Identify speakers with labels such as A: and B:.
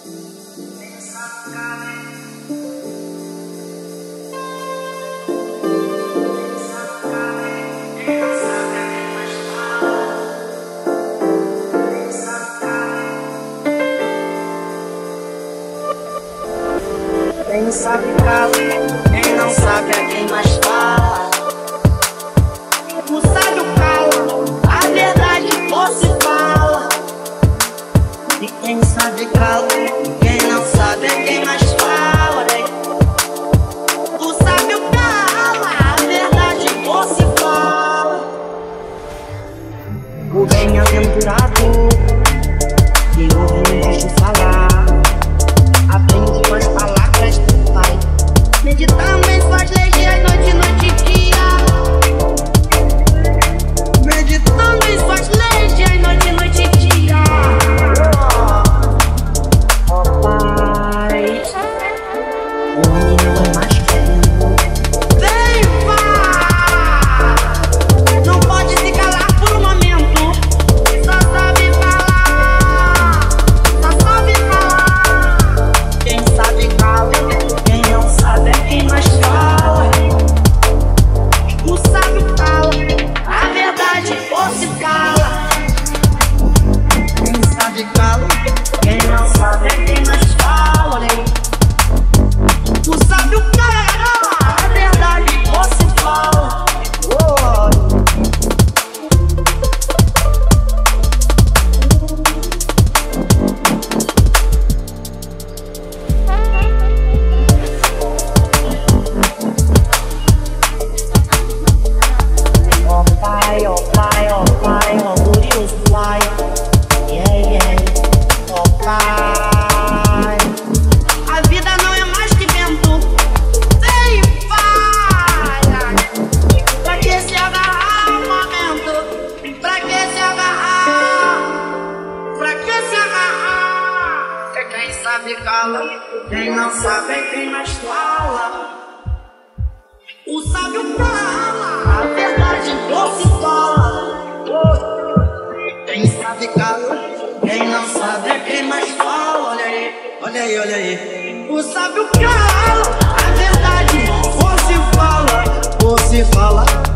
A: Quem sabe cala, quem não sabe é quem mais fala. O sábio cala, a verdade você fala. E quem sabe cala, quem não sabe é quem mais fala. O sábio cala, a verdade você fala. O bem-aventurado que ouve o justo falar, aprende com as palavras do Pai, meditando em suas leis noite, noite e dia. Meditando em suas leis noite, noite e dia. Ó Pai, o homem não é mais que vem, Pai. Não pode se calar por um momento. Só sabe falar, só sabe falar. Quem sabe cala, quem não sabe é quem mais fala. O sábio fala, a verdade ou se cala. Quem sabe cala, quem não sabe é quem mais fala. O sábio cala, a verdade ou se fala. Ó Pai, ó Pai, ó Pai, ó glorioso Pai. Yeah, yeah. Ó Pai, a vida não é mais que vento. Vem, Pai. Pra que se agarrar um momento? Pra que se agarrar? Pra que se agarrar? Que quem sabe cala, quem não sabe é quem mais fala. O sábio fala, a verdade doce fala. Quem sabe cala, quem não sabe é quem mais fala. Olha aí, olha aí, olha aí. O sábio cala, a verdade você fala. Você fala.